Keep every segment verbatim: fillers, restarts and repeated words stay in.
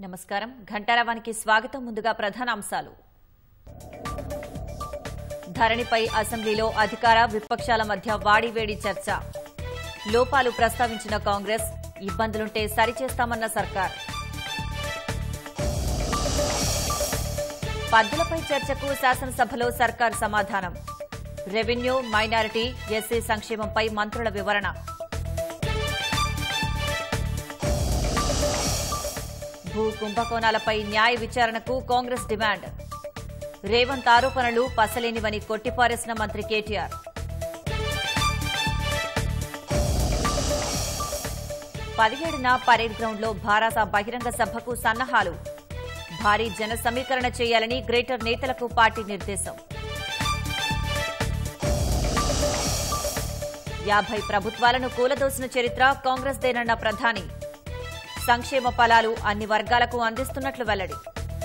నమస్కారం ఘంటారావానికి స్వాగతం ముందుగా ప్రధాన అంశాలు ధరణిపై అసెంబ్లీలో అధికార విపక్షాల మధ్య వాడివేడి చర్చ లోపాలు ప్రస్తావించిన కాంగ్రెస్ ఇబ్బందులుంటే సరిచేస్తామన్న సర్కార్ పద్దులపై చర్చకు శాసనసభలో సర్కార్ సమాధానం రెవెన్యూ మైనారిటీ ఎస్సీ సంక్షేమంపై మంత్రుల వివరణ భూ కుంభకోణాలపై న్యాయ విచారణకు కాంగ్రెస్ డిమాండ్ రేవంత్ ఆరోపణలు పసలేనివని కొట్టిపారేసిన మంత్రి కేటీఆర్ పదిహేడున పరేడ్ గ్రౌండ్లో భారత బహిరంగ సభకు సన్నాహాలు భారీ జన సమీకరణ చేయాలని గ్రేటర్ నేతలకు పార్టీ నిర్దేశం యాభై ప్రభుత్వాలను కూలదోసిన చరిత్ర కాంగ్రెస్దేనన్న ప్రధాని సంక్షేమ ఫలాలు అన్ని వర్గాలకు అందిస్తున్నట్లు వెల్లడి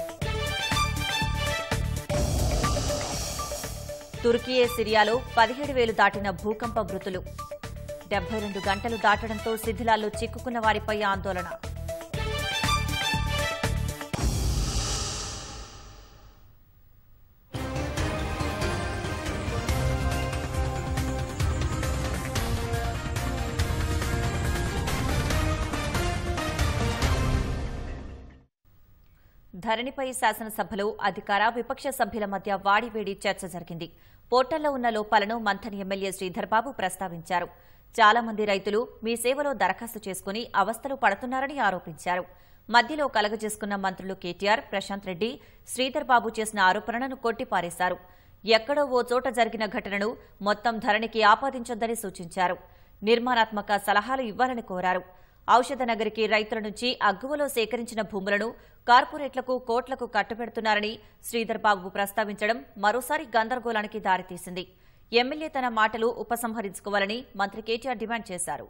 తుర్కియే సిరియాలో పదిహేడు వేలు దాటిన భూకంప మృతులు డెబ్బై రెండు గంటలు దాటడంతో శిథిలాల్లో చిక్కుకున్న వారిపై ఆందోళన ధరణిపై శాసనసభలో అధికార విపక్ష సభ్యుల మధ్య వాడివేడి చర్చ జరిగింది పోర్టల్లో ఉన్న లోపాలను మంథని ఎమ్మెల్యే శ్రీధర్బాబు ప్రస్తావించారు చాలా మంది రైతులు మీ సేవలో దరఖాస్తు చేసుకుని అవస్థలు పడుతున్నారని ఆరోపించారు మధ్యలో కలగజేసుకున్న మంత్రులు కేటీఆర్ ప్రశాంత్ రెడ్డి శ్రీధర్బాబు చేసిన ఆరోపణలను కొట్టిపారేశారు ఎక్కడో ఓ చోట జరిగిన ఘటనను మొత్తం ధరణికి ఆపాదించొద్దని సూచించారు నిర్మాణాత్మక సలహాలు ఇవ్వాలని కోరారు ఔషధ నగరికి రైతుల నుంచి అగ్గువలో సేకరించిన భూములను కార్పొరేట్లకు కోట్లకు కట్టుబెడుతున్నారని శ్రీధర్బాబు ప్రస్తావించడం మరోసారి గందరగోళానికి దారితీసింది ఎమ్మెల్యే తన మాటలు ఉపసంహరించుకోవాలని మంత్రి కేటీఆర్ డిమాండ్ చేశారు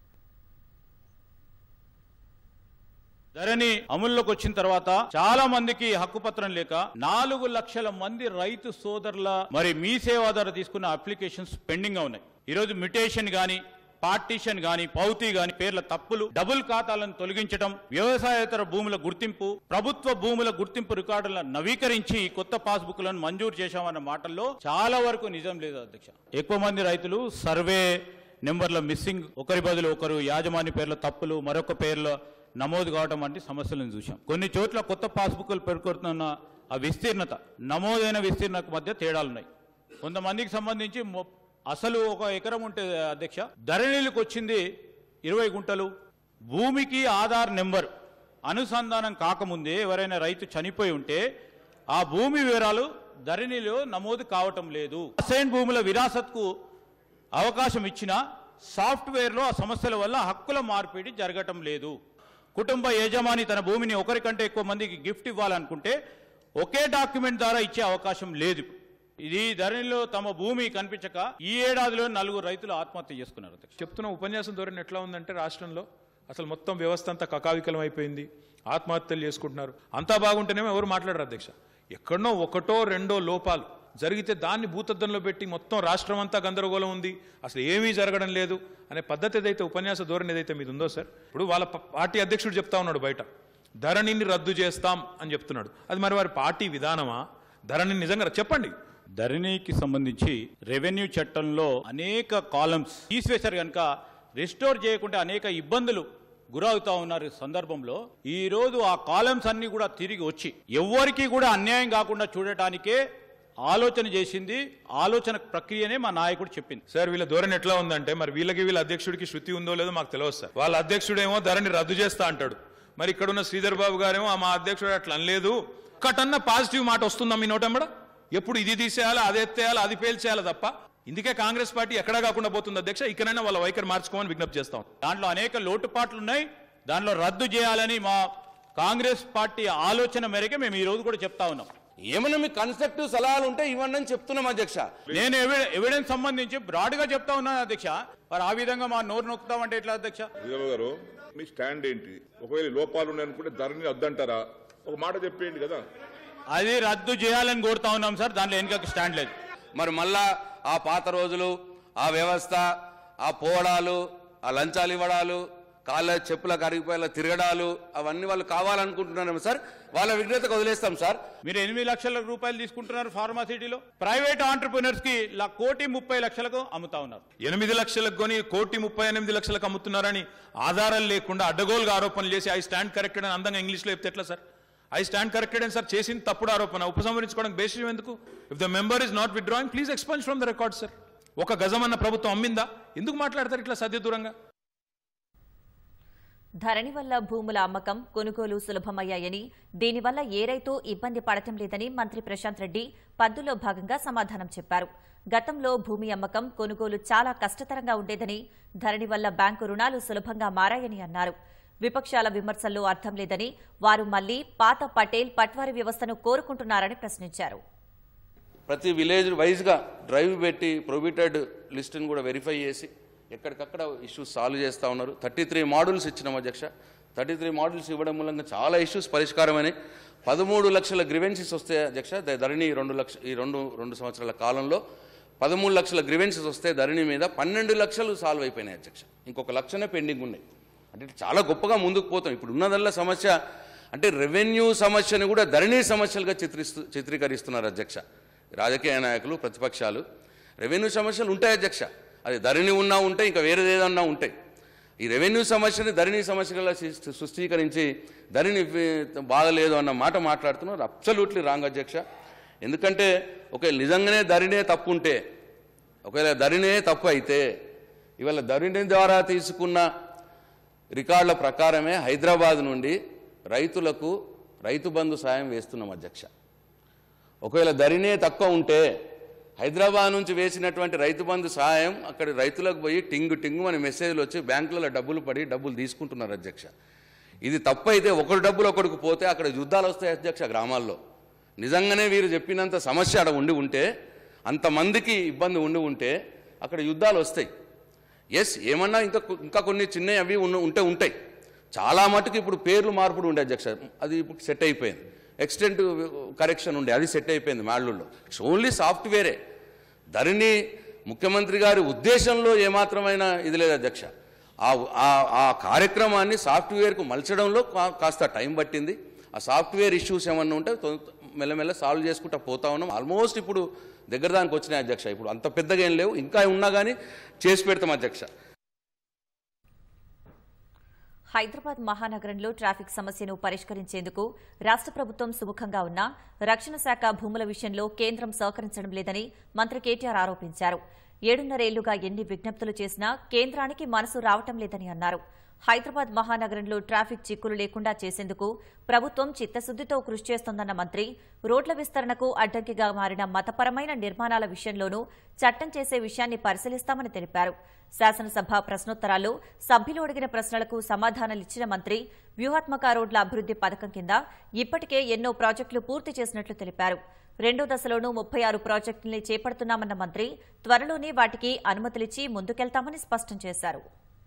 ధరణి అమల్లోకి వచ్చిన తర్వాత చాలా మందికి హక్కుపత్రం లేక నాలుగు లక్షల మంది రైతు సోదరుల మరి మీ సేవా ద్వారా తీసుకున్న అప్లికేషన్స్ పెండింగ్ గా ఉన్నాయి ఈరోజు మ్యుటేషన్ గాని పార్టీషన్ గాని పౌతి గాని పేర్ల తప్పులు డబుల్ ఖాతాలను తొలగించడం వ్యవసాయేతర భూముల గుర్తింపు ప్రభుత్వ భూముల గుర్తింపు రికార్డులను నవీకరించి కొత్త పాస్బుక్లను మంజూరు చేశామన్న మాటల్లో చాలా వరకు నిజం లేదు అధ్యక్ష ఎక్కువ మంది రైతులు సర్వే నెంబర్ల మిస్సింగ్ ఒకరి బదులు ఒకరు యాజమాన్య పేర్ల తప్పులు మరొక పేర్ల నమోదు కావడం వంటి సమస్యలను చూశాం కొన్ని చోట్ల కొత్త పాస్బుక్లు పేర్కొంటున్న ఆ విస్తీర్ణత నమోదైన విస్తీర్ణకు మధ్య తేడాలున్నాయి కొంతమందికి సంబంధించి అసలు ఒక ఎకరం ఉంటే అధ్యక్ష ధరణిలకు వచ్చింది ఇరవై గుంటలు భూమికి ఆధార్ నెంబర్ అనుసంధానం కాకముందే ఎవరైనా రైతు చనిపోయి ఉంటే ఆ భూమి వివరాలు ధరణిలో నమోదు కావటం లేదు అసైన్ భూముల విరాసత్కు అవకాశం ఇచ్చిన సాఫ్ట్వేర్లో ఆ సమస్యల వల్ల హక్కుల మార్పిడి జరగటం లేదు కుటుంబ యజమాని తన భూమిని ఒకరికంటే ఎక్కువ మందికి గిఫ్ట్ ఇవ్వాలనుకుంటే ఒకే డాక్యుమెంట్ ద్వారా ఇచ్చే అవకాశం లేదు ఇది ధరణిలో తమ భూమి కనిపించక ఈ ఏడాదిలో నలుగురు రైతులు ఆత్మహత్య చేసుకున్నారు చెప్తున్న ఉపన్యాసం ధోరణి ఎట్లా ఉందంటే రాష్ట్రంలో అసలు మొత్తం వ్యవస్థ అంతా కకావికలం అయిపోయింది ఆత్మహత్యలు చేసుకుంటున్నారు అంతా బాగుంటేనేమో ఎవరు మాట్లాడరు అధ్యక్ష ఎక్కడనో ఒకటో రెండో లోపాలు జరిగితే దాన్ని భూతద్దంలో పెట్టి మొత్తం రాష్ట్రం అంతా గందరగోళం ఉంది అసలు ఏమీ జరగడం లేదు అనే పద్ధతి ఏదైతే ఉపన్యాస ధోరణి ఏదైతే మీద ఉందో సార్ ఇప్పుడు వాళ్ళ పార్టీ అధ్యక్షుడు చెప్తా ఉన్నాడు బయట ధరణిని రద్దు చేస్తాం అని చెప్తున్నాడు అది మరి వారి పార్టీ విధానమా ధరణిని నిజంగా చెప్పండి ధరణికి సంబంధించి రెవెన్యూ చట్టంలో అనేక కాలమ్స్ తీసివేశారు కనుక రిస్టోర్ చేయకుండా అనేక ఇబ్బందులు గురవుతా ఉన్నారు సందర్భంలో ఈ రోజు ఆ కాలమ్స్ అన్ని కూడా తిరిగి వచ్చి ఎవరికి కూడా అన్యాయం కాకుండా చూడటానికే ఆలోచన చేసింది ఆలోచన ప్రక్రియనే మా నాయకుడు చెప్పింది సార్ వీళ్ళ ధోరణి ఎట్లా ఉందంటే మరి వీళ్ళకి వీళ్ళ అధ్యక్షుడికి శృతి ఉందో లేదో మాకు తెలియదు సార్ వాళ్ళ అధ్యక్షుడేమో ధరణి రద్దు చేస్తా అంటాడు మరి ఇక్కడ ఉన్న శ్రీధర్ బాబు గారేమో మా అధ్యక్షుడు అట్లా అనలేదు ఒక్కటన్నా పాజిటివ్ మాట వస్తుందా మీ నోటంబడ ఎప్పుడు ఇది తీసేయాలి అది ఎత్తేయాలి అది పేల్చేయాలి తప్ప ఇందుకే కాంగ్రెస్ పార్టీ ఎక్కడా కాకుండా పోతుంది అధ్యక్ష ఇక్కడైనా వాళ్ళ వైఖరి మార్చుకోమని విజ్ఞప్తి చేస్తాం దాంట్లో అనేక లోటుపాట్లు ఉన్నాయి దాంట్లో రద్దు చేయాలని మా కాంగ్రెస్ పార్టీ ఆలోచన మేరకే మేము ఈ రోజు కూడా చెప్తా ఉన్నాం ఏమన్నా మీ కన్స్ట్రక్టివ్ సలహాలు ఉంటే ఇవ్వండి అని చెప్తున్నాం అధ్యక్ష నేను ఎవిడెన్స్ సంబంధించి బ్రాడ్ గా చెప్తా ఉన్నాను అధ్యక్ష మరి ఆ విధంగా మా నోరు నొక్కుతామంటే ఎట్లా అధ్యక్ష గారు మీ స్టాండ్ ఏంటి ఒకవేళ లోపాలు ఉన్నాయనుకుంటే ధరణి వద్దంటారా ఒక మాట చెప్పేయండి కదా అది రద్దు చేయాలని కోరుతా ఉన్నాం సార్ దాంట్లో వెనుక స్టాండ్ లేదు మరి మళ్ళా ఆ పాత రోజులు ఆ వ్యవస్థ ఆ పోవడాలు ఆ లంచాలు ఇవ్వడాలు కాళ్ళ చెప్పుల కరిగిపోయేలా తిరగడాలు అవన్నీ వాళ్ళు కావాలనుకుంటున్నారేమో సార్, వాళ్ళ విఘ్నతకు వదిలేస్తాం సార్. మీరు ఎనిమిది లక్షల రూపాయలు తీసుకుంటున్నారు ఫార్మాసిటీలో, ప్రైవేట్ ఆంటర్ప్రినర్స్ కి కోటి ముప్పై లక్షలకు అమ్ముతా ఉన్నారు. ఎనిమిది లక్షలకు కొని కోటి ముప్పై ఎనిమిది లక్షలకు అమ్ముతున్నారని ఆధారాలు లేకుండా అడ్డగోలుగా ఆరోపణలు చేసి ఐ స్టాండ్ కరెక్టెడ్ అని అందంగా ఇంగ్లీష్లో చెప్తే ఎట్లా సార్? ఐ స్టాండ్ కరెక్టెడ్ అని సార్ చేసింది తప్పుడు ఆరోపణ, ఉపసంహరించుకోవడానికి బేసిస్ ఎందుకు? If the member is not withdrawing please expunge from the record sir. ఒక గజం అన్న ప్రభుత్వం అమ్మిందా? ఎందుకు మాట్లాడతారు ఇట్లా సద్య దూరంగా? ధరణి వల్ల భూముల అమ్మకం కొనుగోలు సులభమయ్యాయని, దీనివల్ల ఏ రైతు ఇబ్బంది పడటం లేదని మంత్రి ప్రశాంత్ రెడ్డి పద్దులో భాగంగా సమాధానం చెప్పారు. గతంలో భూమి అమ్మకం కొనుగోలు చాలా కష్టతరంగా ఉండేదని, ధరణి వల్ల బ్యాంకు రుణాలు సులభంగా మారాయని అన్నారు. విపక్షాల విమర్శల్లో అర్థం లేదని, వారు మళ్లీ పాత పటేల్ పట్వారీ వ్యవస్థను కోరుకుంటున్నారని ప్రశ్నించారు. ప్రతి విలేజ్ వైజ్గా డ్రైవ్ పెట్టి ప్రొహిబిటెడ్ లిస్టును కూడా వెరిఫై చేసి ఎక్కడికక్కడ ఇష్యూస్ సాల్వ్ చేస్తూ ఉన్నారు. థర్టీ త్రీ మోడల్స్ ఇచ్చినాం అధ్యక్ష. థర్టీ త్రీ మోడల్స్ ఇవ్వడం మూలంగా చాలా ఇష్యూస్ పరిష్కారమైనాయి. పదమూడు లక్షల గ్రివెన్సెస్ వస్తాయి అధ్యక్ష. ధరణి రెండు లక్ష ఈ రెండు రెండు సంవత్సరాల కాలంలో పదమూడు లక్షల గ్రివెన్సెస్ వస్తే ధరణి మీద పన్నెండు లక్షలు సాల్వ్ అయిపోయినాయి అధ్యక్ష. ఇంకొక లక్షనే పెండింగ్ ఉన్నాయి. అంటే చాలా గొప్పగా ముందుకు పోతాం. ఇప్పుడు ఉన్నదల్లా సమస్య అంటే రెవెన్యూ సమస్యను కూడా ధరణి సమస్యలుగా చిత్రిస్తూ చిత్రీకరిస్తున్నారు అధ్యక్ష. రాజకీయ నాయకులు, ప్రతిపక్షాలు. రెవెన్యూ సమస్యలు ఉంటాయి అధ్యక్ష, అది ధరణి ఉన్నా ఉంటాయి, ఇంకా వేరేది ఏదన్నా ఉంటాయి. ఈ రెవెన్యూ సమస్యని ధరణి సమస్యగా సృష్టీకరించి ధరణి బాగలేదు అన్న మాట మాట్లాడుతున్నారు. అబ్సల్యూట్లీ రాంగ్ అధ్యక్ష. ఎందుకంటే ఒకవేళ నిజంగానే ధరణే తప్పు ఉంటే, ఒకవేళ ధరణే తప్పు అయితే ఇవాళ ధరణి ద్వారా తీసుకున్న రికార్డుల ప్రకారమే హైదరాబాద్ నుండి రైతులకు రైతు బంధు సాయం వేస్తున్నాం అధ్యక్ష. ఒకవేళ ధరణే తక్కువ ఉంటే హైదరాబాద్ నుంచి వేసినటువంటి రైతు బంధు సాయం అక్కడ రైతులకు పోయి టింగు టింగు అని మెసేజ్లు వచ్చి బ్యాంకులలో డబ్బులు పడి డబ్బులు తీసుకుంటున్నారు అధ్యక్ష. ఇది తప్పు అయితే ఒకరు డబ్బులు ఒకరికి పోతే అక్కడ యుద్ధాలు వస్తాయి అధ్యక్ష. గ్రామాల్లో నిజంగానే వీరు చెప్పినంత సమస్య అక్కడ ఉండి ఉంటే, అంతమందికి ఇబ్బంది ఉండి ఉంటే అక్కడ యుద్ధాలు వస్తాయి. ఎస్, ఏమన్నా ఇంకా ఇంకా కొన్ని చిన్నవి అవి ఉంటే ఉంటాయి. చాలా మటుకు ఇప్పుడు పేర్లు మార్పుడు ఉండే అధ్యక్ష, అది ఇప్పుడు సెట్ అయిపోయింది. ఎక్స్టెంట్ కరెక్షన్ ఉండే, అది సెట్ అయిపోయింది మాళ్ళూరులో. It's only సాఫ్ట్వేరే. ధరణి ముఖ్యమంత్రి గారి ఉద్దేశంలో ఏమాత్రమైన ఇది లేదు అధ్యక్ష. ఆ కార్యక్రమాన్ని సాఫ్ట్వేర్కు మలచడంలో కాస్త టైం పట్టింది. ఆ సాఫ్ట్వేర్ ఇష్యూస్ ఏమన్నా ఉంటే మెల్లమెల్ల సాల్వ్ చేసుకుంటూ పోతా ఉన్నాం. ఆల్మోస్ట్ ఇప్పుడు దగ్గర దానికి వచ్చినాయి అధ్యక్ష. ఇప్పుడు అంత పెద్దగా ఏం లేవు, ఇంకా ఉన్నా కానీ చేసి పెడతాం అధ్యక్ష. హైదరాబాద్ మహానగరంలో ట్రాఫిక్ సమస్యను పరిష్కరించేందుకు రాష్ట్ర ప్రభుత్వం సుముఖంగా ఉన్నా రక్షణ శాఖ భూముల విషయంలో కేంద్రం సహకరించడం లేదని మంత్రి కేటీఆర్ ఆరోపించారు. ఏడున్నరేళ్లుగా ఎన్ని విజ్ఞప్తులు చేసినా కేంద్రానికి మనసు రావటం లేదని అన్నారు. హైదరాబాద్ మహానగరంలో ట్రాఫిక్ చిక్కులు లేకుండా చేసేందుకు ప్రభుత్వం చిత్తశుద్దితో కృషి చేస్తోందన్న మంత్రి, రోడ్ల విస్తరణకు అడ్డంకిగా మారిన మతపరమైన నిర్మాణాల విషయంలోనూ చట్టం చేసే విషయాన్ని పరిశీలిస్తామని తెలిపారు. శాసనసభ ప్రశ్నోత్తరాల్లో సభ్యులు అడిగిన ప్రశ్నలకు సమాధానాలిచ్చిన మంత్రి, వ్యూహాత్మక రోడ్ల అభివృద్ది పథకం కింద ఇప్పటికే ఎన్నో ప్రాజెక్టులు పూర్తి చేసినట్లు తెలిపారు. రెండో దశలోనూ ముప్పై ఆరు ప్రాజెక్టుల్ని చేపడుతున్నామన్న మంత్రి, త్వరలోనే వాటికి అనుమతులిచ్చి ముందుకెళ్తామని స్పష్టం చేశారు.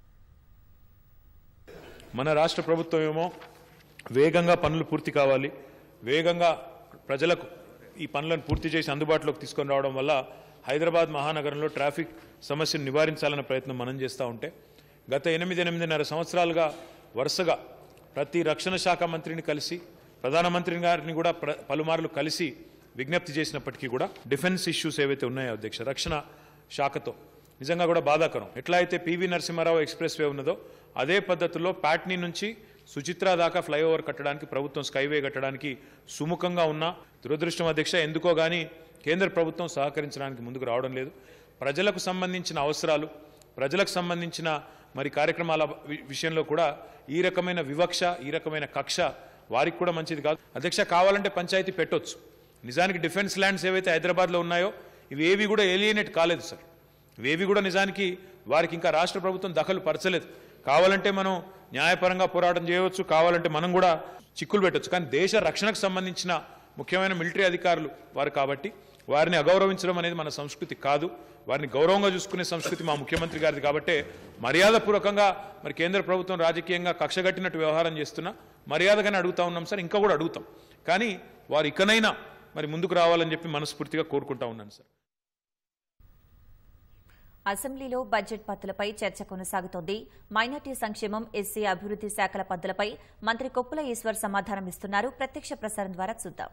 మన రాష్ట్ర ప్రభుత్వం ఏమో వేగంగా పనులు పూర్తి కావాలి, వేగంగా ప్రజలకు ఈ పనులను పూర్తి చేసి అందుబాటులోకి తీసుకొని రావడం వల్ల హైదరాబాద్ మహానగరంలో ట్రాఫిక్ సమస్యను నివారించాలన్న ప్రయత్నం మనం చేస్తూ ఉంటే, గత ఎనిమిది ఎనిమిదిన్నర సంవత్సరాలుగా వరుసగా ప్రతి రక్షణ శాఖ మంత్రిని కలిసి, ప్రధానమంత్రి గారిని కూడా పలుమార్లు కలిసి విజ్ఞప్తి చేసినప్పటికీ కూడా డిఫెన్స్ ఇష్యూస్ ఏవైతే ఉన్నాయో అధ్యక్ష, రక్షణ శాఖతో నిజంగా కూడా బాధాకరం. ఎట్లా అయితే పివి నరసింహారావు ఎక్స్ప్రెస్ వే ఉన్నదో అదే పద్ధతిలో ప్యాట్నీ నుంచి సుచిత్రా దాకా ఫ్లైఓవర్ కట్టడానికి, ప్రభుత్వం స్కైవే కట్టడానికి సుముఖంగా ఉన్న దురదృష్టం అధ్యక్ష, ఎందుకో కానీ కేంద్ర ప్రభుత్వం సహకరించడానికి ముందుకు రావడం లేదు. ప్రజలకు సంబంధించిన అవసరాలు, ప్రజలకు సంబంధించిన మరి కార్యక్రమాల విషయంలో కూడా ఈ రకమైన వివక్ష, ఈ రకమైన కక్ష వారికి కూడా మంచిది కాదు అధ్యక్ష. కావాలంటే పంచాయతీ పెట్టొచ్చు. నిజానికి డిఫెన్స్ ల్యాండ్స్ ఏవైతే హైదరాబాద్లో ఉన్నాయో ఇవి ఏవి కూడా ఏలియనేట్ కాలేదు సార్. ఇవేవి కూడా నిజానికి వారికి ఇంకా రాష్ట్ర ప్రభుత్వం దఖలు పరచలేదు. కావాలంటే మనం న్యాయపరంగా పోరాటం చేయవచ్చు, కావాలంటే మనం కూడా చిక్కులు పెట్టవచ్చు. కానీ దేశ రక్షణకు సంబంధించిన ముఖ్యమైన మిలిటరీ అధికారులు వారు కాబట్టి వారిని అగౌరవించడం అనేది మన సంస్కృతి కాదు. వారిని గౌరవంగా చూసుకునే సంస్కృతి మా ముఖ్యమంత్రి గారిది. కాబట్టి మర్యాదపూర్వకంగా మరి కేంద్ర ప్రభుత్వం రాజకీయంగా కక్షగట్టినట్టు వ్యవహారం చేస్తున్నా మర్యాదగానే అడుగుతా ఉన్నాం సార్, ఇంకా కూడా అడుగుతాం. కానీ వారు ఇకనైనా మరి ముందుకు రావాలని చెప్పి మనస్ఫూర్తిగా కోరుకుంటా ఉన్నాను సార్. అసెంబ్లీలో బడ్జెట్ పద్దులపై చర్చ కొనసాగుతోంది. మైనార్టీ సంక్షేమం, ఎస్సీ అభివృద్ధి శాఖల పద్దులపై మంత్రి కొప్పుల ఈశ్వర్ సమాధానం ఇస్తున్నారు. ప్రత్యక్ష ప్రసారం ద్వారా చూద్దాం.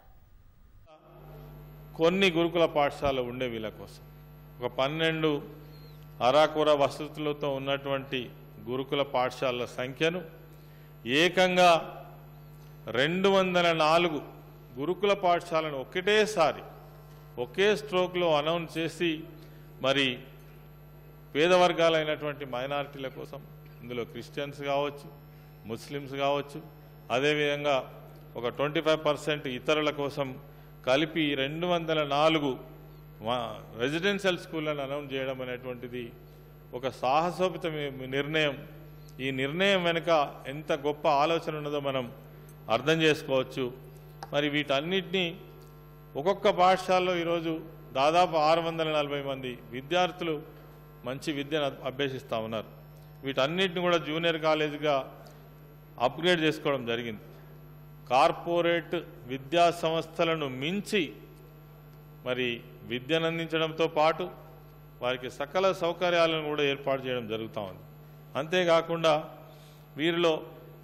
కొన్ని గురుకుల పాఠశాలలు ఉండే వీళ్ళ కోసం ఒక పన్నెండు అరాకొర వసతులతో ఉన్నటువంటి గురుకుల పాఠశాలల సంఖ్యను ఏకంగా రెండు వందల నాలుగు గురుకుల పాఠశాలను ఒకటేసారి ఒకే స్ట్రోక్లో అనౌన్స్ చేసి మరి పేద వర్గాలైనటువంటి మైనారిటీల కోసం, ఇందులో క్రిస్టియన్స్ కావచ్చు, ముస్లిమ్స్ కావచ్చు, అదేవిధంగా ఒక ట్వంటీ ఫైవ్ పర్సెంట్ ఇతరుల కోసం కలిపి రెండు వందల నాలుగు రెసిడెన్షియల్ స్కూళ్ళను అనౌన్స్ చేయడం అనేటువంటిది ఒక సాహసోపిత నిర్ణయం. ఈ నిర్ణయం వెనుక ఎంత గొప్ప ఆలోచన ఉన్నదో మనం అర్థం చేసుకోవచ్చు. మరి వీటన్నిటినీ ఒక్కొక్క పాఠశాలలో ఈరోజు దాదాపు ఆరు వందల నలభై మంది విద్యార్థులు మంచి విద్యను అభ్యసిస్తూ ఉన్నారు. వీటన్నిటిని కూడా జూనియర్ కాలేజీగా అప్గ్రేడ్ చేసుకోవడం జరిగింది. కార్పొరేట్ విద్యా సంస్థలను మించి మరి విద్యను అందించడంతో పాటు వారికి సకల సౌకర్యాలను కూడా ఏర్పాటు చేయడం జరుగుతూ ఉంది. అంతేకాకుండా వీరిలో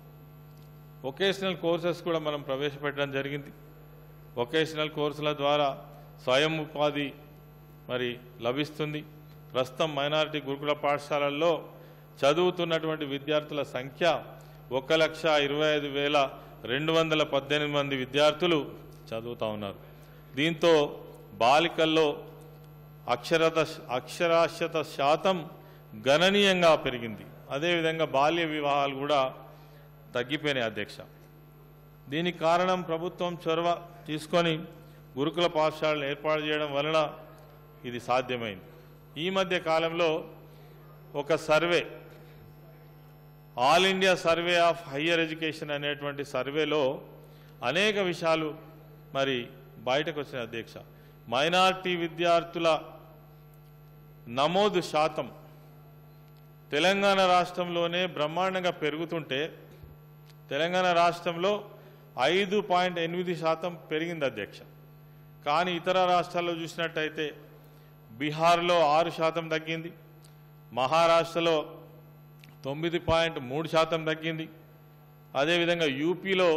వొకేషనల్ కోర్సెస్ కూడా మనం ప్రవేశపెట్టడం జరిగింది. వొకేషనల్ కోర్సుల ద్వారా స్వయం ఉపాధి మరి లభిస్తుంది. ప్రస్తుతం మైనారిటీ గురుకుల పాఠశాలల్లో చదువుతున్నటువంటి విద్యార్థుల సంఖ్య ఒక లక్ష ఇరవై ఐదు వేల రెండు వందల పద్దెనిమిది మంది విద్యార్థులు చదువుతూ ఉన్నారు. దీంతో బాలికల్లో అక్షరత అక్షరాస్యత శాతం గణనీయంగా పెరిగింది. అదేవిధంగా బాల్య వివాహాలు కూడా తగ్గిపోయినాయి అధ్యక్ష. దీనికి కారణం ప్రభుత్వం చొరవ తీసుకొని గురుకుల పాఠశాలను ఏర్పాటు చేయడం వలన ఇది సాధ్యమైంది. ఈ మధ్య కాలంలో ఒక survey, all India survey of higher education అనేటువంటి సర్వేలో అనేక విషయాలు మరి బయటకు వచ్చిన అధ్యక్ష. మైనార్టీ విద్యార్థుల నమోదు శాతం తెలంగాణ రాష్ట్రంలోనే బ్రహ్మాండంగా పెరుగుతుంటే తెలంగాణ రాష్ట్రంలో ఐదు పాయింట్ ఎనిమిది శాతం పెరిగింది అధ్యక్ష. కానీ ఇతర రాష్ట్రాల్లో చూసినట్టయితే బీహార్లో ఆరు శాతం తగ్గింది, మహారాష్ట్రలో తొమ్మిది పాయింట్ మూడు శాతం తగ్గింది, అదేవిధంగా యూపీలో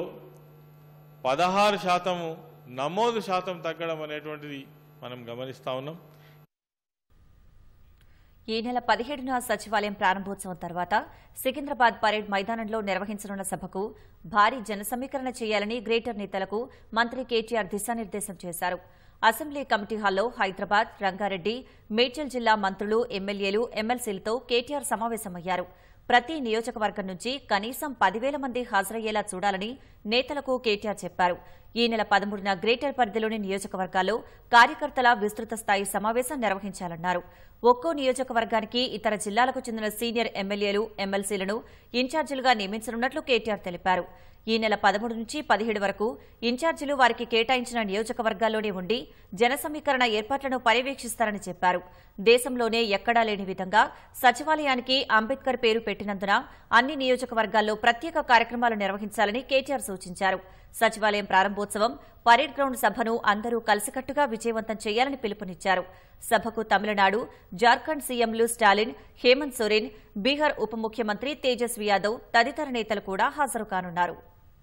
పదహారు శాతము నమోదు శాతం తగ్గడం అనేటువంటిది మనం గమనిస్తూ ఉన్నాం. ఈ నెల పదిహేడున సచివాలయం ప్రారంభోత్సవం తర్వాత సికింద్రాబాద్ పరేడ్ మైదానంలో నిర్వహించనున్న సభకు భారీ జన సమీకరణ చేయాలని గ్రేటర్ నేతలకు మంత్రి కేటీఆర్ దిశానిర్దేశం చేశారు. అసెంబ్లీ కమిటీ హాల్లో హైదరాబాద్, రంగారెడ్డి, మేడ్చల్ జిల్లా మంత్రులు, ఎమ్మెల్యేలు, ఎమ్మెల్సీలతో కేటీఆర్ సమావేశమయ్యారు. ప్రతి నియోజకవర్గం నుంచి కనీసం పదివేల మంది హాజరయ్యేలా చూడాలని నేతలకు కేటీఆర్ చెప్పారు. ఈ నెల పదమూడున గ్రేటర్ పరిధిలోని నియోజకవర్గాల్లో కార్యకర్తల విస్తృత స్థాయి సమావేశం నిర్వహించాలన్నారు. ఒక్కో నియోజకవర్గానికి ఇతర జిల్లాలకు చెందిన సీనియర్ ఎమ్మెల్యేలు, ఎమ్మెల్సీలను ఇన్ఛార్జీలుగా నియమించనున్నట్లు కేటీఆర్ తెలిపారు. ఈ నెల పదమూడు నుంచి పదిహేడు వరకు ఇన్ఛార్జీలు వారికి కేటాయించిన నియోజకవర్గాల్లోనే ఉండి జన సమీకరణ ఏర్పాట్లను పర్యవేక్షిస్తారని చెప్పారు. దేశంలోనే ఎక్కడా లేని విధంగా సచివాలయానికి అంబేద్కర్ పేరు పెట్టినందున అన్ని నియోజకవర్గాల్లో ప్రత్యేక కార్యక్రమాలు నిర్వహించాలని కేటీఆర్ సూచించారు. సచివాలయం ప్రారంభోత్సవం, పరేడ్ గ్రౌండ్ సభను అందరూ కలిసికట్టుగా విజయవంతం చేయాలని పిలుపునిచ్చారు. సభకు తమిళనాడు, జార్ఖండ్ సీఎంలు స్టాలిన్, హేమంత్ సోరెన్, బీహార్ ఉప ముఖ్యమంత్రి తేజస్వీ యాదవ్ తదితర నేతలు కూడా హాజరు కానున్నారు.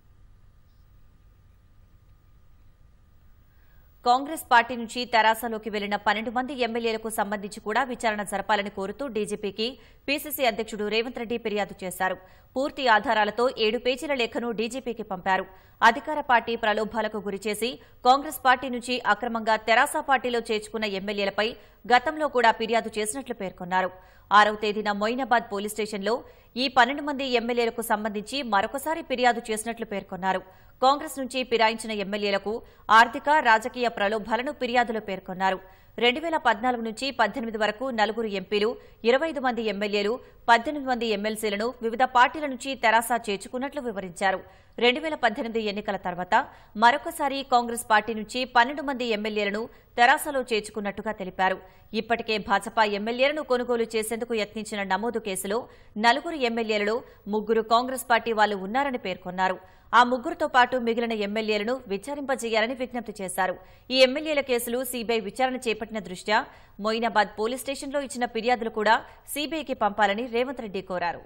కాంగ్రెస్ పార్టీ నుంచి తెరాసలోకి వెళ్లిన పన్నెండు మంది ఎమ్మెల్యేలకు సంబంధించి కూడా విచారణ జరపాలని కోరుతూ డీజీపీకి పీసీసీ అధ్యక్షుడు రేవంత్ రెడ్డి ఫిర్యాదు చేశారు. పూర్తి ఆధారాలతో ఏడు పేజీల లేఖను డీజీపీకి పంపారు. అధికార పార్టీ ప్రలోభాలకు గురిచేసి కాంగ్రెస్ పార్టీ నుంచి అక్రమంగా తెరాస పార్టీలో చేర్చుకున్న ఎమ్మెల్యేలపై గతంలో కూడా ఫిర్యాదు చేసినట్లు పేర్కొన్నారు. ఆరవ తేదీన మొయినాబాద్ పోలీస్ స్టేషన్లో ఈ పన్నెండు మంది ఎమ్మెల్యేలకు సంబంధించి మరొకసారి ఫిర్యాదు చేసినట్లు పేర్కొన్నారు. కాంగ్రెస్ నుంచి ఫిరాయించిన ఎమ్మెల్యేలకు ఆర్థిక, రాజకీయ ప్రలోభాలను ఫిర్యాదులో పేర్కొన్నారు. రెండు వేల పద్నాలుగు నుంచి పద్దెనిమిది వరకు నలుగురు ఎంపీలు, ఇరవై ఐదు మంది ఎమ్మెల్యేలు, పద్దెనిమిది మంది ఎమ్మెల్సీలను వివిధ పార్టీల నుంచి తెరాస చేర్చుకున్నట్లు వివరించారు. రెండు వేల పద్దెనిమిది ఎన్నికల తర్వాత మరొకసారి కాంగ్రెస్ పార్టీ నుంచి పన్నెండు మంది ఎమ్మెల్యేలను తెరాసలో చేర్చుకున్నట్టుగా తెలిపారు. ఇప్పటికే భాజపా ఎమ్మెల్యేలను కొనుగోలు చేసేందుకు యత్నించిన నమోదు కేసులో నలుగురు ఎమ్మెల్యేలలో ముగ్గురు కాంగ్రెస్ పార్టీ వాళ్లు ఉన్నారని పేర్కొన్నారు. ఆ ముగ్గురుతో పాటు మిగిలిన ఎమ్మెల్యేలను విచారింపజేయాలని విజ్ఞప్తి చేశారు. ఈ ఎమ్మెల్యేల కేసులు సీబీఐ విచారణ చేపట్టిన దృష్ట్యా మొయినాబాద్ పోలీస్ స్టేషన్లో ఇచ్చిన ఫిర్యాదులు కూడా సీబీఐకి పంపాలని రేవంత్ రెడ్డి కోరారు.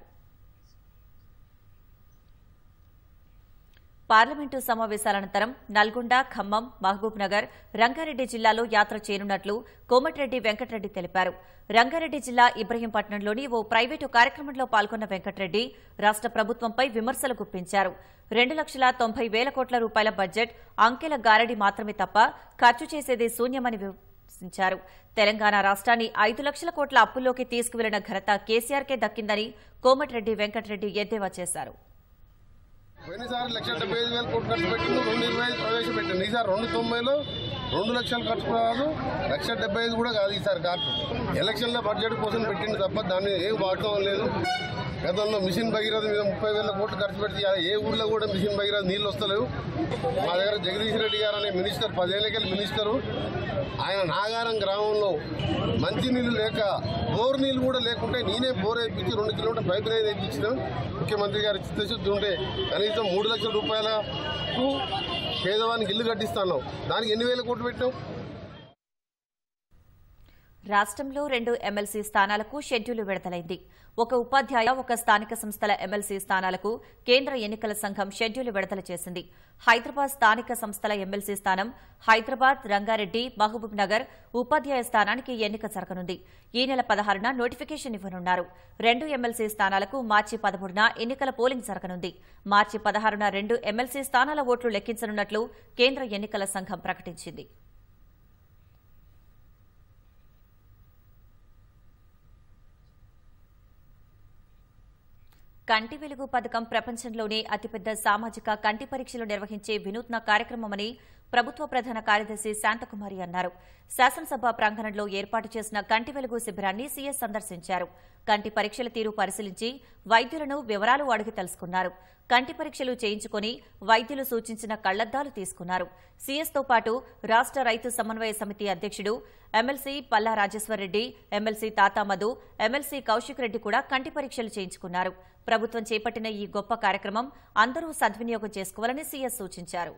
పార్లమెంటు సమావేశాల అనంతరం నల్గొండ, ఖమ్మం, మహబూబ్ నగర్, రంగారెడ్డి జిల్లాలో యాత్ర చేయనున్నట్లు కోమటిరెడ్డి వెంకటరెడ్డి తెలిపారు. రంగారెడ్డి జిల్లా ఇబ్రహీంపట్నంలోని ఓ ప్రైవేటు కార్యక్రమంలో పాల్గొన్న వెంకటరెడ్డి రాష్ట ప్రభుత్వంపై విమర్శలు గుప్పించారు. రెండు లక్షల తొంభై వేల కోట్ల రూపాయల బడ్జెట్ అంకెల గారడి మాత్రమే తప్ప ఖర్చు చేసేది శూన్యమని విమర్శించారు. తెలంగాణ రాష్ట్రాన్ని ఐదు లక్షల కోట్ల అప్పుల్లోకి తీసుకువెళ్లిన ఘనత కేసీఆర్కే దక్కిందని కోమటిరెడ్డి వెంకటరెడ్డి ఎద్దేవా చేశారు. పోయినసారి లక్ష డెబ్బై ఐదు వేల కోట్లు ఖర్చు పెట్టిండు, రెండు ఇరవై ఐదు ప్రవేశపెట్టిండు. ఈసారి రెండు తొంభైలో రెండు లక్షలు ఖర్చు కాదు, లక్ష డెబ్బై ఐదు కూడా కాదు. ఈసారి కాదు, ఎలక్షన్ల బడ్జెట్ కోసం పెట్టిండు తప్ప దాన్ని ఏం వాడటం లేదు. గతంలో మిషన్ భగీరథ మీద ముప్పై వేల కోట్లు ఖర్చు పెడితే ఏ ఊళ్ళో కూడా మిషన్ భగీరథ నీళ్ళు వస్తలేవు. మా దగ్గర జగదీష్ రెడ్డి గారు అనే మినిస్టర్, పదేళ్ళకెళ్ళి మినిస్టరు, ఆయన నాగారం గ్రామంలో మంచి నీళ్లు లేక బోర్ నీళ్లు కూడా లేకుంటే నేనే బోర్ వేయించి రెండు కిలోమీటర్ పైప్ లైన్ వేయించిన ముఖ్యమంత్రి గారి చిత్తశుద్ధి ఉంటే కనీసం మూడు లక్షల రూపాయలకు పేదవానికి ఇల్లు కట్టిస్తాను. దానికి ఎన్ని వేల కోట్లు పెట్టాం. రాష్ట్రంలో రెండు ఎమ్మెల్సీ స్థానాలకు షెడ్యూల్ విడుదలైంది. ఒక ఉపాధ్యాయ, ఒక స్థానిక సంస్థల ఎమ్మెల్సీ స్థానాలకు కేంద్ర ఎన్నికల సంఘం షెడ్యూల్ విడుదల చేసింది. హైదరాబాద్ స్థానిక సంస్థల ఎమ్మెల్సీ స్థానం, హైదరాబాద్, రంగారెడ్డి, మహబూబ్ నగర్ ఉపాధ్యాయ స్థానానికి ఎన్నిక జరగనుంది. ఈ నెల పదహారున నోటిఫికేషన్ ఇవ్వనున్నారు. రెండు ఎమ్మెల్సీ స్థానాలకు మార్చి పదమూడున ఎన్నికల పోలింగ్ జరగనుంది. మార్చి పదహారున రెండు ఎమ్మెల్సీ స్థానాల ఓట్లు లెక్కించనున్నట్లు కేంద్ర ఎన్నికల సంఘం ప్రకటించింది. కంటి వెలుగు పథకం ప్రపంచంలోనే అతిపెద్ద సామాజిక కంటి పరీక్షలు నిర్వహించే వినూత్న కార్యక్రమమని ప్రభుత్వ ప్రధాన కార్యదర్శి శాంతకుమారి అన్నారు. శాసనసభ ప్రాంగణంలో ఏర్పాటు చేసిన కంటి వెలుగు శిబిరాన్ని సీఎస్ సందర్శించారు. కంటి పరీక్షల తీరు పరిశీలించి వైద్యులను వివరాలు అడిగి తెలుసుకున్నారు. కంటి పరీక్షలు చేయించుకుని వైద్యులు సూచించిన కళ్లద్దాలు తీసుకున్నారు. సీఎస్తో పాటు రాష్ట రైతు సమన్వయ సమితి అధ్యక్షుడు MLC Palla Rajeshwar Reddy, MLC Tata Madhu, MLC Kaushik Reddy కూడా కంటి పరీక్షలు చేయించుకున్నారు. ప్రభుత్వం చేపట్టిన ఈ గొప్ప కార్యక్రమం అందరూ సద్వినియోగం చేసుకోవాలని సీఎస్ సూచించారు.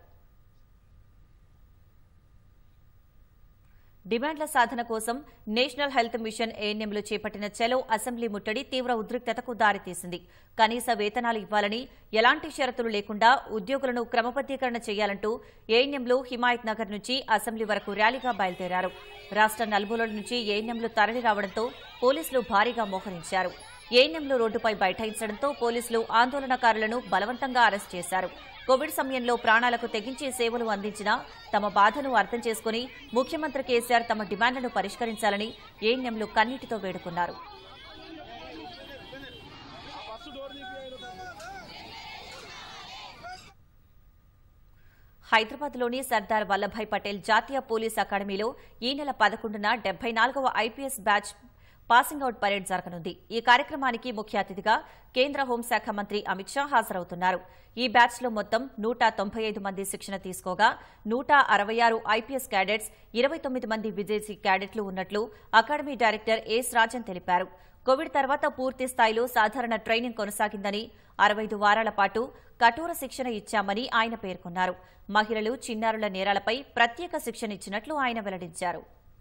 డిమాండ్ల సాధన కోసం నేషనల్ హెల్త్ మిషన్ ఏఎన్ఎంలు చేపట్టిన చలో అసెంబ్లీ ముట్టడి తీవ్ర ఉద్రిక్తతకు దారితీసింది. కనీస వేతనాలు ఇవ్వాలని, ఎలాంటి షరతులు లేకుండా ఉద్యోగులను క్రమబద్దీకరణ చేయాలంటూ ఏఎన్ఎంలు హిమాయత్ నగర్ నుంచి అసెంబ్లీ వరకు ర్యాలీగా బయలుదేరారు. రాష్ట నలుమూలల నుంచి ఏఎన్ఎంలు తరలి రావడంతో పోలీసులు భారీగా మోహరించారు. ఏఎన్ఎంలు రోడ్డుపై బైఠాయించడంతో పోలీసులు ఆందోళనకారులను బలవంతంగా అరెస్ట్ చేశారు. కోవిడ్ సమయంలో ప్రాణాలకు తెగించి సేవలు అందించినా తమ బాధను అర్థం చేసుకుని ముఖ్యమంత్రి కేసీఆర్ తమ డిమాండ్లను పరిష్కరించాలని ఏఎన్ఎంలు కన్నీటితో వేడుకున్నారు. హైదరాబాద్లోని సర్దార్ వల్లభాయ్ పటేల్ జాతీయ పోలీస్ అకాడమీలో ఈ నెల పదకొండున డెబ్బై నాలుగవ IPS batch passing out parade జరగనుంది. ఈ కార్యక్రమానికి ముఖ్య అతిథిగా కేంద్ర హోంశాఖ మంత్రి అమిత్ షా హాజరవుతున్నారు. ఈ బ్యాచ్ లో మొత్తం నూట తొంభై ఐదు మంది శిక్షణ తీసుకోగా నూట అరవై ఆరు ఐపీఎస్ క్యాడెట్స్, ఇరవై తొమ్మిది మంది విదేశీ క్యాడెట్లు ఉన్నట్లు అకాడమీ డైరెక్టర్ ఎస్ రాజన్ తెలిపారు. కోవిడ్ తర్వాత పూర్తి స్థాయిలో సాధారణ ట్రైనింగ్ కొనసాగిందని, అరవై ఐదు వారాల పాటు కఠోర శిక్షణ ఇచ్చామని ఆయన పేర్కొన్నారు. మహిళలు, చిన్నారుల నేరాలపై ప్రత్యేక శిక్షణ ఇచ్చినట్లు ఆయన వెల్లడించారు.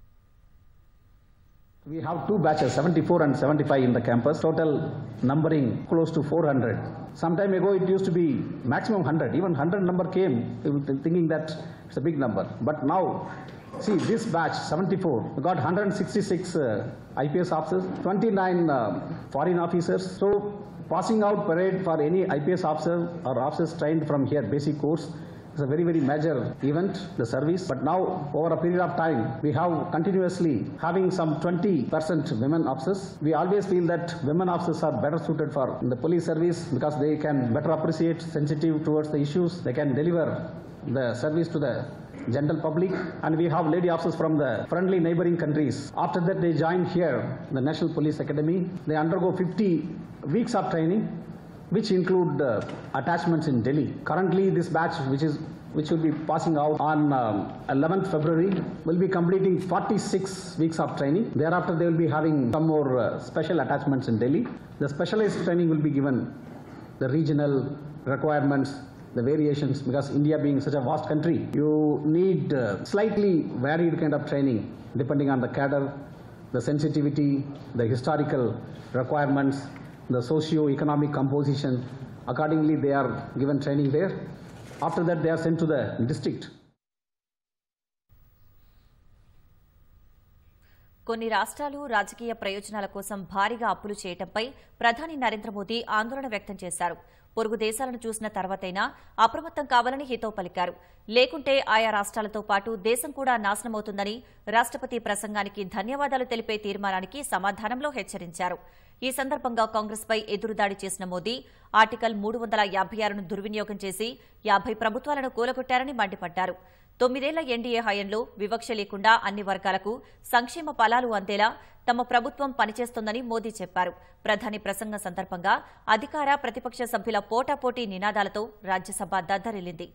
We have two batches, seventy-four and seventy-five in the campus, total numbering close to four hundred. Some time ago it used to be maximum one hundred, even one hundred number came thinking that it's a big number. But now, see this batch, seventy-four, we got one hundred sixty-six uh, I P S officers, twenty-nine uh, foreign officers. So passing out parade for any I P S officer or officers trained from here, basic course, it's a very, very major event, the service. But now, over a period of time, we have continuously having some twenty percent women officers. We always feel that women officers are better suited for the police service because they can better appreciate, sensitive towards the issues. They can deliver the service to the general public. And we have lady officers from the friendly neighboring countries. After that, they join here, the National Police Academy. They undergo fifty weeks of training, which include uh, attachments in Delhi. Currently, this batch, which is which will be passing out on um, eleventh February, will be completing forty-six weeks of training. Thereafter, they will be having some more uh, special attachments in Delhi. The specialized training will be given the regional requirements the variations, because India being such a vast country, you need uh, slightly varied kind of training depending on the cadre, the sensitivity, the historical requirements, the socio-economic composition. Accordingly, they are given training there. After that, they are sent to the district. కొన్ని రాష్ట్రాలు రాజకీయ ప్రయోజనాల కోసం భారీగా అప్పులు చేయడంపై ప్రధాని నరేంద్ర మోదీ ఆందోళన వ్యక్తం చేశారు. పొరుగు దేశాలను చూసిన తర్వాతైనా అప్రమత్తం కావాలని హితవు పలికారు. లేకుంటే ఆయా రాష్ట్రాలతో పాటు దేశం కూడా నాశనమవుతుందని రాష్ట్రపతి ప్రసంగానికి ధన్యవాదాలు తెలిపే తీర్మానానికి సమాధానంలో హెచ్చరించారు. ఈ సందర్భంగా కాంగ్రెస్పై ఎదురుదాడి చేసిన మోదీ ఆర్టికల్ మూడు వందల యాభై ఆరును దుర్వినియోగం చేసి యాభై ప్రభుత్వాలను కూలగొట్టారని మండిపడ్డారు. తొమ్మిదేళ్ల ఎన్డీఏ హయాంలో వివక్ష లేకుండా అన్ని వర్గాలకు సంక్షేమ ఫలాలు అందేలా తమ ప్రభుత్వం పనిచేస్తోందని మోదీ చెప్పారు. ప్రధాని ప్రసంగం సందర్భంగా అధికార ప్రతిపక్ష సభ్యుల పోటాపోటీ నినాదాలతో రాజ్యసభ దద్దరిల్లింది.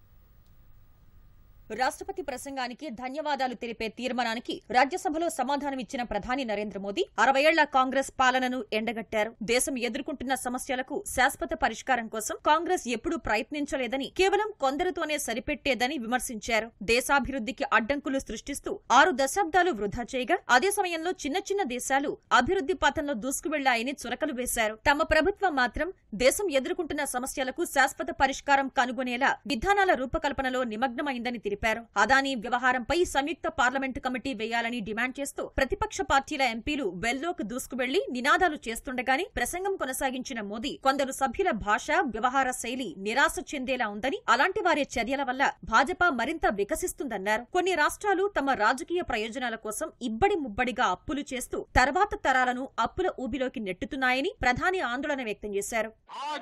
రాష్ట్రపతి ప్రసంగానికి ధన్యవాదాలు తెలిపే తీర్మానానికి రాజ్యసభలో సమాధానమిచ్చిన ప్రధాని నరేంద్ర మోదీ అరవై ఏళ్ల కాంగ్రెస్ పాలనను ఎండగట్టారు. దేశం ఎదుర్కొంటున్న సమస్యలకు శాశ్వత పరిష్కారం కోసం కాంగ్రెస్ ఎప్పుడూ ప్రయత్నించలేదని, కేవలం కొందరితోనే సరిపెట్టేదని విమర్శించారు. దేశాభివృద్ధికి అడ్డంకులు సృష్టిస్తూ ఆరు దశాబ్దాలు వృధా చేయగా అదే సమయంలో చిన్న చిన్న దేశాలు అభివృద్ధి పథంలో దూసుకువెళ్లాయని చురకలు వేశారు. తమ ప్రభుత్వం మాత్రం దేశం ఎదుర్కొంటున్న సమస్యలకు శాశ్వత పరిష్కారం కనుగొనేలా విధానాల రూపకల్పనలో నిమగ్నమైందని తెలిపారు. అదానీ వ్యవహారంపై సంయుక్త పార్లమెంటు కమిటీ వేయాలని డిమాండ్ చేస్తూ ప్రతిపక్ష పార్టీల ఎంపీలు వెల్లోకి దూసుకువెళ్లి నినాదాలు చేస్తుండగానే ప్రసంగం కొనసాగించిన మోదీ కొందరు సభ్యుల భాష, వ్యవహార శైలి నిరాశ చెందేలా ఉందని, అలాంటి వారి చర్యల వల్ల భాజపా మరింత వికసిస్తుందన్నారు. కొన్ని రాష్ట్రాలు తమ రాజకీయ ప్రయోజనాల కోసం ఇబ్బడి ముబ్బడిగా అప్పులు చేస్తూ తర్వాత తరాలను అప్పుల ఊబిలోకి నెట్టుతున్నాయని ప్రధాని ఆందోళన వ్యక్తం చేశారు.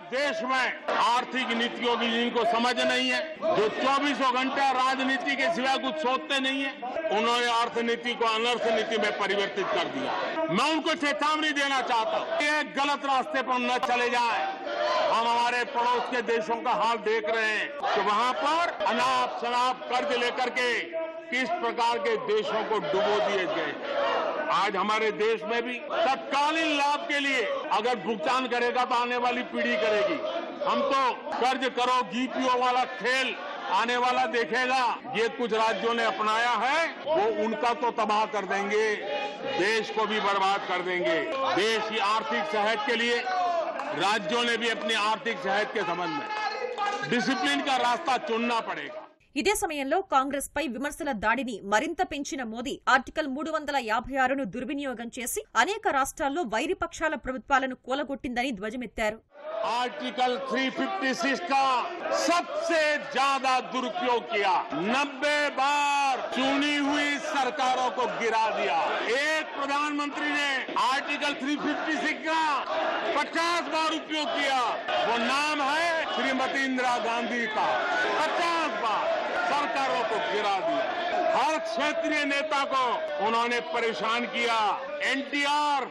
राजनीति के सिवा कुछ सोचते नहीं है, उन्होंने अर्थनीति को अनर्थ नीति में परिवर्तित कर दिया. मैं उनको चेतावनी देना चाहता हूँ, ये गलत रास्ते पर न चले जाए. हम हमारे पड़ोस के देशों का हाल देख रहे हैं कि वहाँ पर अनाप शनाप कर्ज लेकर के किस प्रकार के देशों को डुबो दिए गए. आज हमारे देश में भी तत्कालीन लाभ के लिए अगर भुगतान करेगा तो आने वाली पीढ़ी करेगी. हम तो कर्ज करो जीपीओ वाला खेल आने वाला देखेगा. ये कुछ राज्यों ने अपनाया है, वो उनका तो तबाह कर देंगे, देश को भी बर्बाद कर देंगे. देश की आर्थिक सेहत के लिए राज्यों ने भी अपनी आर्थिक सेहत के संबंध में डिसिप्लिन का रास्ता चुनना पड़ेगा. ఇదే సమయంలో కాంగ్రెస్ పై విమర్శల దాడిని మరింత పెంచిన మోదీ ఆర్టికల్ మూడు వందల యాభై ఆరును దుర్వినియోగం చేసి అనేక రాష్ట్రాల్లో వైరిపక్షాల ప్రభుత్వాలను కూలగొట్టిందని ధ్వజమెత్తారు. आर्टिकल तीन सौ छप्पन का सबसे ज्यादा दुरुपयोग किया. नब्बे बार चुनी हुई सरकारों को गिरा दिया. एक प्रधानमंत्री ने आर्टिकल तीन सौ छप्पन का पचास बार उपयोग किया. वो नाम है श्रीमती इंदिरा गांधी का. पचास बार सरकारों को गिरा दिया. हर क्षेत्रीय नेता को उन्होंने परेशान किया. एनटीआर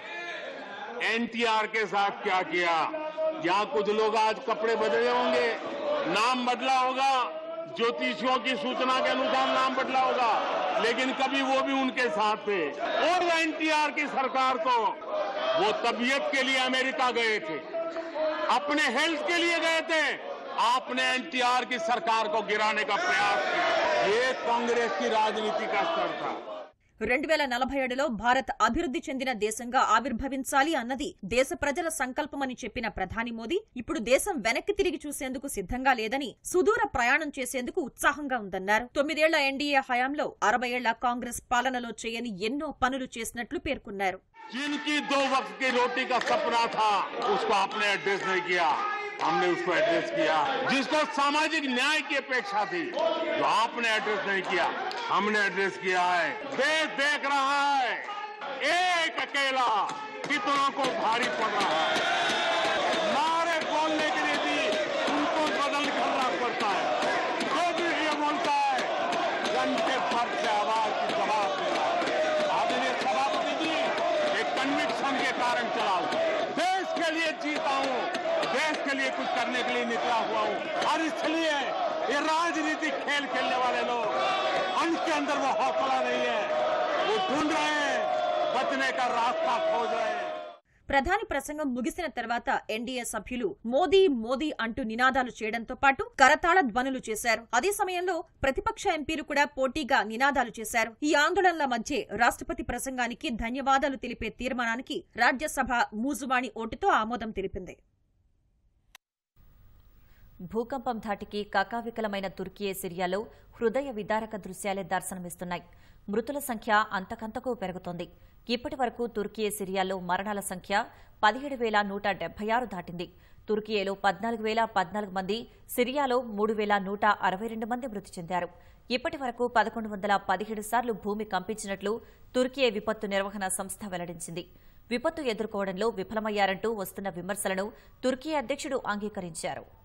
एनटीआर के साथ क्या किया? यहाँ कुछ लोग आज कपड़े बदले होंगे, नाम बदला होगा, ज्योतिषियों की सूचना के अनुसार नाम बदला होगा, लेकिन कभी वो भी उनके साथ थे. और एनटीआर की सरकार को वो तबीयत के लिए अमेरिका गए थे, अपने हेल्थ के लिए गए थे. आपने एनटीआर की सरकार को गिराने का प्रयास किया. ये कांग्रेस की राजनीति का स्तर था. రెండు వేల నలభై ఏడులో భారత్ అభివృద్ధి చెందిన దేశంగా ఆవిర్భవించాలి అన్నది దేశ ప్రజల సంకల్పమని చెప్పిన ప్రధాని మోదీ ఇప్పుడు దేశం వెనక్కి తిరిగి చూసేందుకు సిద్ధంగా లేదని, సుదూర ప్రయాణం చేసేందుకు ఉత్సాహంగా ఉందన్నారు. తొమ్మిదేళ్ల ఎన్డీఏ హయాంలో అరవై ఏళ్ల కాంగ్రెస్ పాలనలో చేయని ఎన్నో పనులు చేసినట్లు పేర్కొన్నారు. जिनकी दो वक्त की रोटी का सपना था उसको आपने एड्रेस नहीं किया, हमने उसको एड्रेस किया. जिसको सामाजिक न्याय की अपेक्षा थी जो आपने एड्रेस नहीं किया, हमने एड्रेस किया है. देश देख रहा है एक अकेला कितना को भारी पड़ रहा है. नारे बोलने के लिए भी उनको बदल करना पड़ता है. जो भी ये बोलता है घंटे भर से आवाज की जवाब देना. आदरणीय सभापति जी एक कन्विक्शन के कारण चला हूं. देश के लिए जीता हूं, देश के लिए कुछ करने के लिए निकला हुआ हूं. और इसलिए ये राजनीतिक खेल खेलने वाले लोग उनके अंदर वो हौसला नहीं है. वो ढूंढ रहे हैं, बचने का रास्ता खोज रहे हैं. ప్రధాని ప్రసంగం ముగిసిన తర్వాత ఎన్డీఏ సభ్యులు మోదీ మోదీ అంటూ నినాదాలు చేయడంతో పాటు కరతాళ ధ్వనులు చేశారు. అదే సమయంలో ప్రతిపక్ష ఎంపీలు కూడా పోటీగా నినాదాలు చేశారు. ఈ ఆందోళనల మధ్య రాష్ట్రపతి ప్రసంగానికి ధన్యవాదాలు తెలిపే తీర్మానానికి రాజ్యసభ మూజువాణి ఓటుతో ఆమోదం తెలిపింది. భూకంపం ధాటికి కకావికలమైన తుర్కియే సిరియాలో హృదయ విదారక దృశ్యాలే దర్శనమిస్తున్నాయి. మృతుల సంఖ్య అంతకంతకు పెరుగుతోంది. ఇప్పటి వరకు తుర్కియే సిరియాలో మరణాల సంఖ్య పదిహేడు వేల నూట డెబ్బై ఆరు దాటింది. తుర్కియేలో పద్నాలుగు వేల పద్నాలుగు మంది, సిరియాలో మూడు వేల నూట అరవై రెండు మంది మృతి చెందారు. ఇప్పటి వరకు పదకొండు వందల పదిహేడు సార్లు భూమి కంపించినట్లు తుర్కియే విపత్తు నిర్వహణ సంస్థ వెల్లడించింది. విపత్తు ఎదుర్కోవడంలో విఫలమయ్యారంటూ వస్తున్న విమర్శలను తుర్కీ అధ్యక్షుడు అంగీకరించారు.